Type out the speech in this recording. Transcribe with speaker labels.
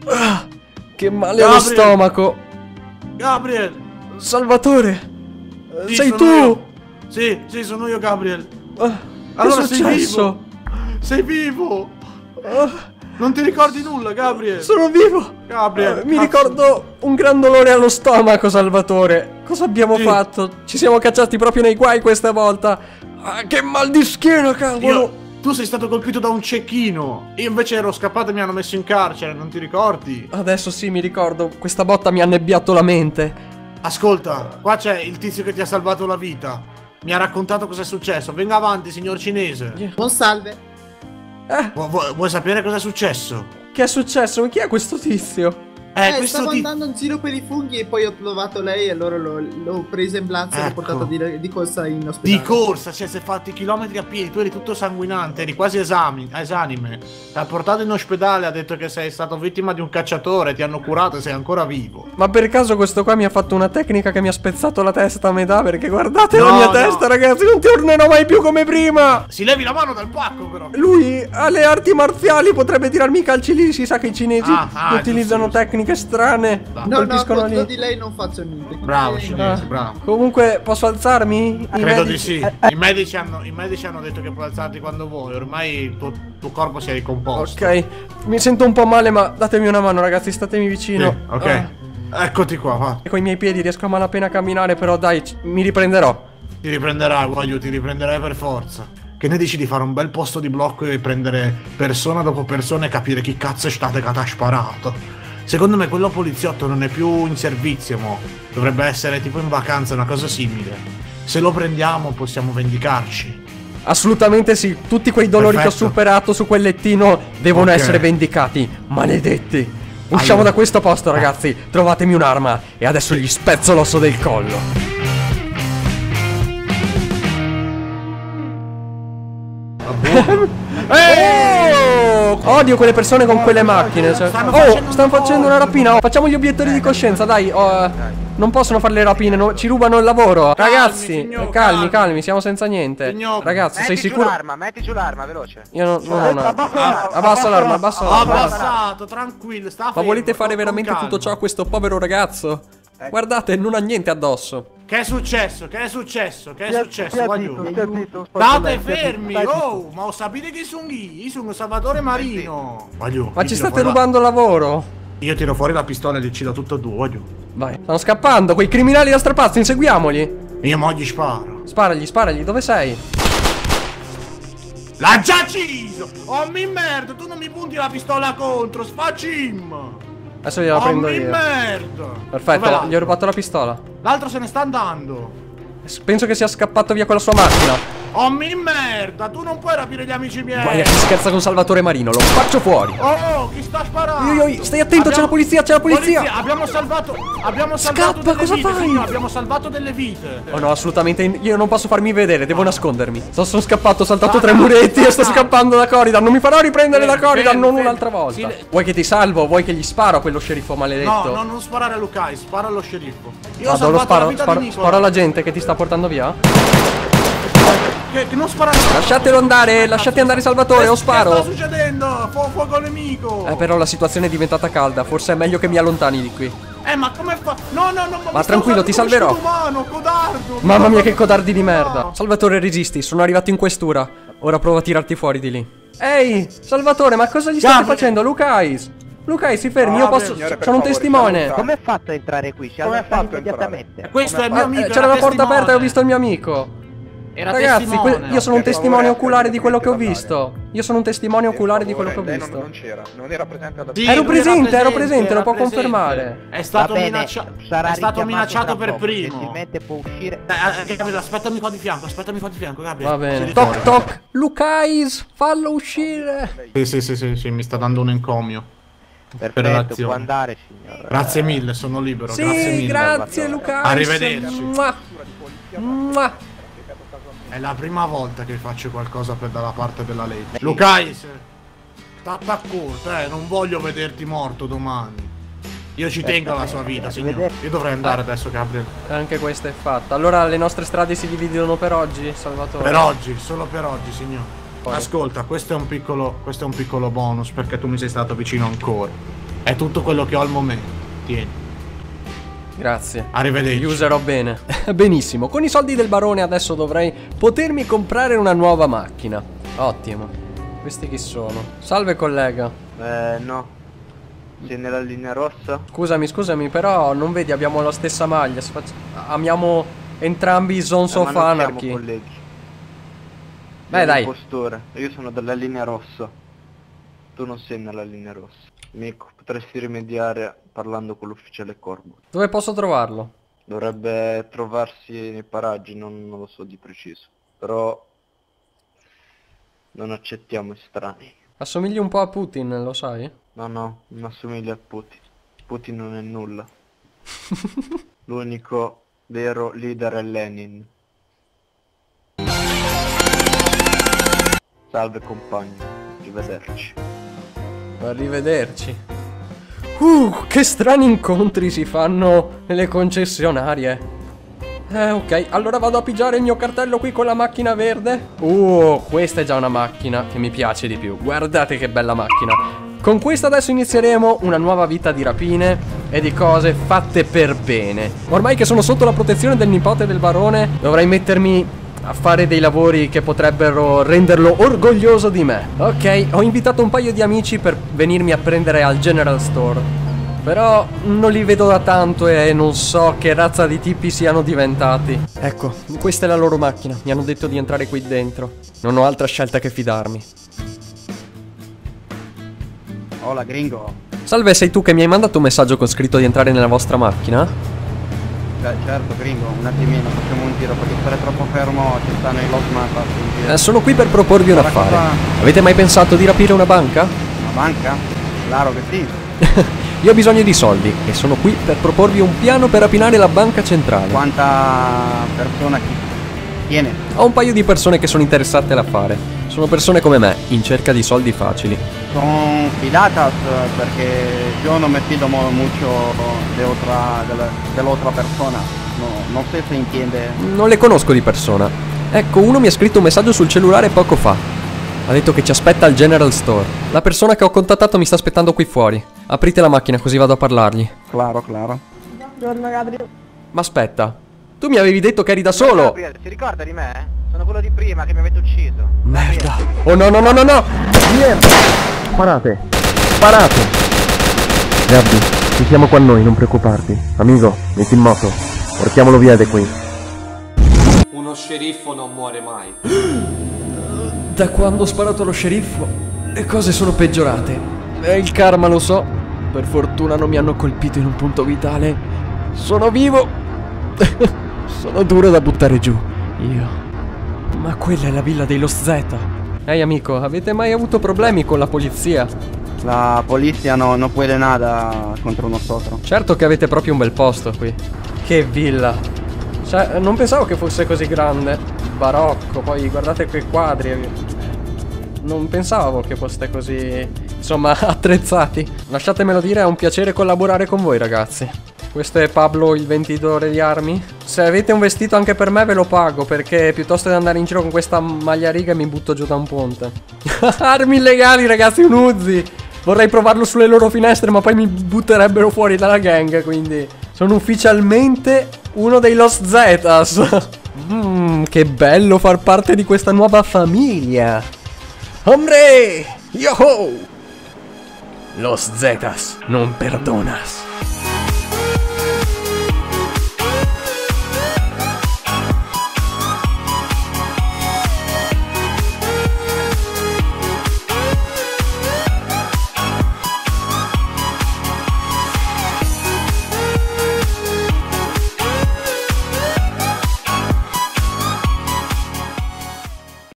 Speaker 1: Che male allo stomaco.
Speaker 2: Gabriel!
Speaker 1: Salvatore!
Speaker 2: Sì,
Speaker 1: Sei
Speaker 2: sono
Speaker 1: tu?
Speaker 2: io. Sì, sono io, Gabriel.
Speaker 1: Allora, che è successo?
Speaker 2: Sei vivo! Non ti ricordi nulla, Gabriel?
Speaker 1: Sono vivo!
Speaker 2: Gabriel,
Speaker 1: Mi
Speaker 2: cazzo.
Speaker 1: ricordo un gran dolore allo stomaco, Salvatore. Cosa abbiamo fatto? Ci siamo cacciati proprio nei guai questa volta. Che mal di schiena, cavolo!
Speaker 2: Tu sei stato colpito da un cecchino. Io invece ero scappato e mi hanno messo in carcere, non ti ricordi?
Speaker 1: Adesso sì, mi ricordo. Questa botta mi ha annebbiato la mente.
Speaker 2: Ascolta, qua c'è il tizio che ti ha salvato la vita. Mi ha raccontato cosa è successo. Venga avanti, signor cinese.
Speaker 3: Buon salve.
Speaker 2: Vuoi sapere cosa è successo?
Speaker 1: Che è successo? Chi è questo tizio?
Speaker 2: Questo
Speaker 3: Stavo andando in giro per i funghi e poi ho trovato lei e allora l'ho presa in braccio e l'ho portata di corsa in ospedale.
Speaker 2: Di corsa, cioè si è fatti chilometri a piedi, tu eri tutto sanguinante, eri quasi esanime. Ti ha portato in ospedale, ha detto che sei stato vittima di un cacciatore, ti hanno curato e sei ancora vivo.
Speaker 1: Ma per caso questo qua mi ha fatto una tecnica che mi ha spezzato la testa a metà? Perché guardate la mia testa, ragazzi, non tornerò mai più come prima!
Speaker 2: Si levi la mano dal pacco, però!
Speaker 1: Lui ha le arti marziali, potrebbe tirarmi i calci lì, si sa che i cinesi utilizzano
Speaker 2: giusto.
Speaker 1: tecniche strane.
Speaker 3: No,
Speaker 1: colpiscono
Speaker 3: contro
Speaker 1: lì.
Speaker 3: di lei non faccio niente.
Speaker 2: Bravo cinese, bravo.
Speaker 1: Comunque, posso alzarmi?
Speaker 2: Credo di sì. I medici hanno detto che puoi alzarti quando vuoi. Ormai il tuo corpo si è ricomposto.
Speaker 1: Ok, mi sento un po' male, ma datemi una mano, ragazzi, statemi vicino.
Speaker 2: Sì, ok. Eccoti qua, va.
Speaker 1: Con i miei piedi riesco a malapena a camminare, però dai, mi riprenderò.
Speaker 2: Ti riprenderai, voglio, ti riprenderai per forza. Che ne dici di fare un bel posto di blocco e prendere persona dopo persona e capire chi cazzo è stato che ti ha sparato? Secondo me quello poliziotto non è più in servizio, mo. Dovrebbe essere tipo in vacanza, una cosa simile. Se lo prendiamo possiamo vendicarci.
Speaker 1: Assolutamente sì, tutti quei dolori che ho
Speaker 2: Perfetto.
Speaker 1: superato su quel lettino devono essere vendicati, maledetti. Usciamo
Speaker 2: Allora.
Speaker 1: da questo posto, ragazzi, trovatemi un'arma e adesso gli spezzo l'osso del collo. Odio quelle persone con quelle macchine. Cioè. Stanno facendo una rapina. Facciamo gli obiettori di coscienza, dai. Non possono fare le rapine, ci rubano il lavoro. Ragazzi,
Speaker 2: signor,
Speaker 1: calmi, siamo senza niente.
Speaker 2: Signor.
Speaker 1: Ragazzi, sei sicuro?
Speaker 4: Metti giù l'arma, veloce.
Speaker 1: Io non Abbassa l'arma, abbassa
Speaker 2: Ho
Speaker 1: l'arma.
Speaker 2: abbassato, tranquillo, sta fermo.
Speaker 1: Ma volete fare
Speaker 2: con
Speaker 1: veramente
Speaker 2: calma.
Speaker 1: tutto ciò a questo povero ragazzo? Guardate, non ha niente addosso.
Speaker 2: Che è successo? Che è successo? Che è successo? Qua giù. State fermi! Oh, ma sapete chi sono io? Io sono Salvatore Marino. Voglio.
Speaker 1: Ma ci state rubando lavoro?
Speaker 2: Io tiro fuori la pistola e li uccido tutto e due, voglio.
Speaker 1: Vai, stanno scappando, quei criminali da strapazzo, inseguiamoli.
Speaker 2: Io mo gli sparo.
Speaker 1: Sparagli, dove sei?
Speaker 2: L'ha già ucciso! Oh mi merda, tu non mi punti la pistola contro, sfacim!
Speaker 1: Adesso gliela prendo io.
Speaker 2: merda!
Speaker 1: Perfetto, gli ho rubato la pistola.
Speaker 2: L'altro se ne sta andando.
Speaker 1: Penso che sia scappato via con la sua macchina.
Speaker 2: Oh mi merda, tu non puoi rapire gli amici miei.
Speaker 1: Guarda chi scherza con Salvatore Marino, lo faccio fuori.
Speaker 2: Oh, chi sta sparando?
Speaker 1: Stai attento, c'è la polizia,
Speaker 2: Abbiamo salvato
Speaker 1: Scappa,
Speaker 2: delle
Speaker 1: cosa
Speaker 2: vite,
Speaker 1: fai?
Speaker 2: signor, abbiamo salvato delle vite.
Speaker 1: Oh no, assolutamente, io non posso farmi vedere, devo nascondermi. Sono scappato, ho saltato 3 muretti e sto scappando da Corridan. Non mi farò riprendere da Corridan, non un'altra volta. Vuoi che ti salvo? Vuoi che gli sparo a quello sceriffo maledetto?
Speaker 2: No, non sparare a Lucai, spara allo sceriffo. Io ho
Speaker 1: Vado, lo
Speaker 2: salvato la vita di Nicola.
Speaker 1: sparo alla gente che ti sta portando via.
Speaker 2: Che non sparare.
Speaker 1: Lasciatelo andare, lasciate andare Salvatore, o
Speaker 2: Che sta
Speaker 1: sparo.
Speaker 2: succedendo? Fuoco nemico.
Speaker 1: Però la situazione è diventata calda, forse è meglio che mi allontani di qui.
Speaker 2: Ma come fa? No,
Speaker 1: Ma tranquillo, ti salverò.
Speaker 2: Umano, codardo.
Speaker 1: Mamma mia, che codardi di merda. Salvatore, resisti, sono arrivato in questura. Ora provo a tirarti fuori di lì. Ehi, Salvatore, ma cosa gli state facendo? Lucais, si fermi, io posso. Sono un testimone.
Speaker 4: Come hai fatto a entrare qui? Ci hanno fatto immediatamente.
Speaker 2: Questo è il mio amico.
Speaker 1: C'era la porta aperta e ho visto il mio amico. Ragazzi, io sono un testimone oculare di quello che ho visto. Io sono un testimone oculare di quello che ho visto.
Speaker 5: Non c'era, non era presente alla
Speaker 2: Sì,
Speaker 1: Ero presente, lo può
Speaker 2: presente.
Speaker 1: confermare.
Speaker 2: È stato,
Speaker 4: Sarà
Speaker 2: è stato minacciato per
Speaker 4: poco,
Speaker 2: primo.
Speaker 4: gentilmente può uscire.
Speaker 2: Gabriele, aspettami qua di fianco, Gabriele.
Speaker 1: Va bene.
Speaker 2: Si
Speaker 1: Toc
Speaker 2: ritorna.
Speaker 1: toc. Lucais, fallo uscire.
Speaker 2: Sì, mi sta dando un encomio.
Speaker 4: Perfetto,
Speaker 2: l'azione.
Speaker 4: può andare, signor.
Speaker 2: Grazie mille, sono libero.
Speaker 1: Sì,
Speaker 2: grazie mille.
Speaker 1: grazie Lucais.
Speaker 2: Arrivederci.
Speaker 1: Mua. Mua.
Speaker 2: È la prima volta che faccio qualcosa dalla parte della legge. Lucais, sta d'accordo, non voglio vederti morto domani. Io ci tengo alla sua vita, signore. Io dovrei andare adesso, Gabriel.
Speaker 1: Anche questa è fatta. Allora le nostre strade si dividono per oggi, Salvatore.
Speaker 2: Per oggi, solo per oggi, signore. Ascolta, questo è un piccolo bonus perché tu mi sei stato vicino ancora. È tutto quello che ho al momento. Tieni.
Speaker 1: Grazie.
Speaker 2: Arrivederci.
Speaker 1: Li userò bene. Benissimo. Con i soldi del barone adesso dovrei potermi comprare una nuova macchina. Ottimo. Questi chi sono? Salve collega.
Speaker 4: No. Sei nella linea rossa?
Speaker 1: Scusami, però non vedi, abbiamo la stessa maglia. Amiamo entrambi i Sons of
Speaker 4: Ma non siamo
Speaker 1: Anarchy.
Speaker 4: colleghi.
Speaker 1: Beh, dai.
Speaker 4: Impostore. Io sono della linea rossa. Tu non sei nella linea rossa. Mico, potresti rimediare parlando con l'ufficiale Corbo.
Speaker 1: Dove posso trovarlo?
Speaker 4: Dovrebbe trovarsi nei paraggi, non lo so di preciso. Però non accettiamo estranei.
Speaker 1: Assomigli un po' a Putin, lo sai?
Speaker 4: No, non assomiglia a Putin. Putin non è nulla. L'unico vero leader è Lenin. Salve compagni, arrivederci.
Speaker 1: Arrivederci. Che strani incontri si fanno nelle concessionarie. Ok, allora vado a pigiare il mio cartello qui con la macchina verde. Questa è già una macchina che mi piace di più. Guardate che bella macchina. Con questa adesso inizieremo una nuova vita di rapine e di cose fatte per bene. Ormai che sono sotto la protezione del nipote del barone, dovrei mettermi a fare dei lavori che potrebbero renderlo orgoglioso di me. Ok, ho invitato un paio di amici per venirmi a prendere al General Store, però non li vedo da tanto e non so che razza di tipi siano diventati. Ecco, questa è la loro macchina. Mi hanno detto di entrare qui dentro. Non ho altra scelta che fidarmi.
Speaker 5: Hola gringo.
Speaker 1: Salve, sei tu che mi hai mandato un messaggio con scritto di entrare nella vostra macchina?
Speaker 5: Certo gringo, un attimino, facciamo un giro perché stare troppo fermo ci stanno i lotman.
Speaker 1: Sono qui per proporvi un affare. Avete mai pensato di rapire una banca?
Speaker 5: Una banca? Claro che sì.
Speaker 1: Io ho bisogno di soldi e sono qui per proporvi un piano per rapinare la banca centrale.
Speaker 5: Quanta persona chi tiene?
Speaker 1: Ho un paio di persone che sono interessate all'affare. Sono persone come me, in cerca di soldi facili.
Speaker 5: Son fidatas perché io non mi fido mucho dell'altra persona. No, non so se entiende.
Speaker 1: Non le conosco di persona. Ecco, uno mi ha scritto un messaggio sul cellulare poco fa. Ha detto che ci aspetta al General Store. La persona che ho contattato mi sta aspettando qui fuori. Aprite la macchina così vado a parlargli.
Speaker 5: Claro.
Speaker 6: Buongiorno Gabriele.
Speaker 1: Ma aspetta, tu mi avevi detto che eri da solo.
Speaker 4: Gabriele, si ricorda di me? Sono quello di prima che mi avete ucciso.
Speaker 1: Merda. Oh no. Merda. Sparate. Gabby, ci siamo qua noi, non preoccuparti. Amico, metti in moto. Portiamolo via da qui.
Speaker 7: Uno sceriffo non muore mai.
Speaker 1: Da quando ho sparato allo sceriffo, le cose sono peggiorate. E il karma lo so. Per fortuna non mi hanno colpito in un punto vitale. Sono vivo. Sono duro da buttare giù. Io. Ma quella è la villa dei Lost Z. Ehi amico, avete mai avuto problemi con la polizia?
Speaker 5: La polizia no puede nada contro nosotros.
Speaker 1: Certo che avete proprio un bel posto qui. Che villa. Cioè, non pensavo che fosse così grande. Barocco, poi guardate quei quadri. Non pensavo che foste così, insomma, attrezzati. Lasciatemelo dire, è un piacere collaborare con voi ragazzi. Questo è Pablo il venditore di armi. Se avete un vestito anche per me ve lo pago, perché piuttosto che andare in giro con questa magliariga mi butto giù da un ponte. Armi illegali ragazzi, un Uzi. Vorrei provarlo sulle loro finestre ma poi mi butterebbero fuori dalla gang, quindi sono ufficialmente uno dei Lost Zetas. Che bello far parte di questa nuova famiglia. Hombre! Yo-ho! Los Zetas non perdonas.